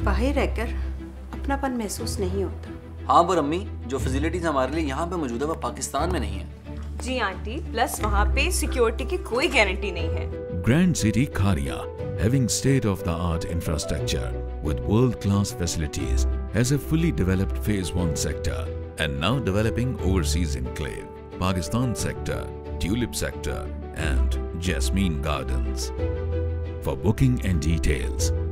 बाहर रहकर अपनापन महसूस नहीं होता। हाँ पर अम्मी, जो फैसिलिटीज हमारे लिए यहाँ पे मौजूद है वो पाकिस्तान में नहीं है। जी आंटी, प्लस वहाँ पे सिक्योरिटी की कोई गारंटी नहीं है। Grand City Kharia, having state-of-the-art infrastructure with world-class facilities, has a fully developed Phase 1 sector and now developing overseas enclave, Pakistan sector, Tulip sector and Jasmine Gardens. For booking and details,